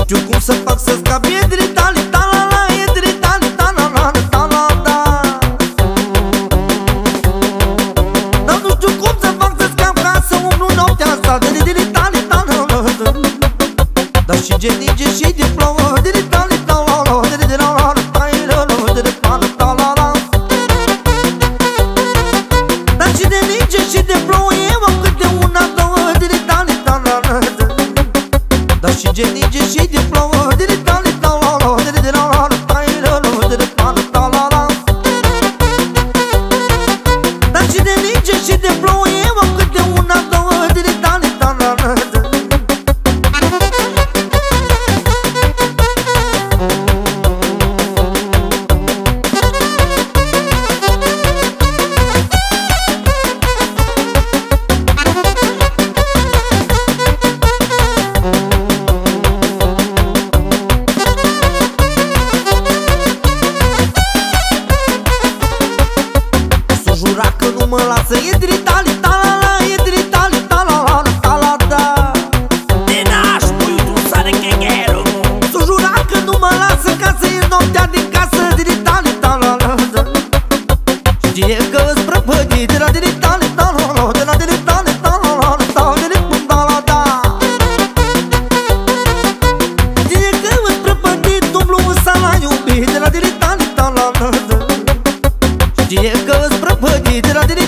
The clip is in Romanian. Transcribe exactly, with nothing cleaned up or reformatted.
știu cum să fac să scap, e dritali, ta-la-la, e dritali, ta-la-la, ta-la-da. Dar nu știu cum să fac să scap ca să umblu noaptea asta, dritali, ta-la-la. Dar și geninge și de plouă, dritali, ta-la-la, dritali, ta-la-la. Dar și de ninge și de plouă, eu am câte una, două, dritali, ta-la-la. Dar și geninge și de plouă, dritali, ta-la-la, dritali, ta-la-la. Dar și de ninge și de plouă, eu am câte una, două, dritali, ta-la-la. Jura că nu mă lasă, e dritali, ta-la-la, e dritali, ta-la-la, ta-la-da. Te naș, puiutul sare chegheru. S-o jura că nu mă lasă ca să ies noaptea din casă, dritali, ta-la-la. Știe că-s prăpădit de la dritali, ta-la-la, de la dritali, ta-la-la, ta-la-da. Știe că-s prăpădit, umblu în sala iubit, de la dritali, ta-la-la. Știe că-s prăpădit de la dritali.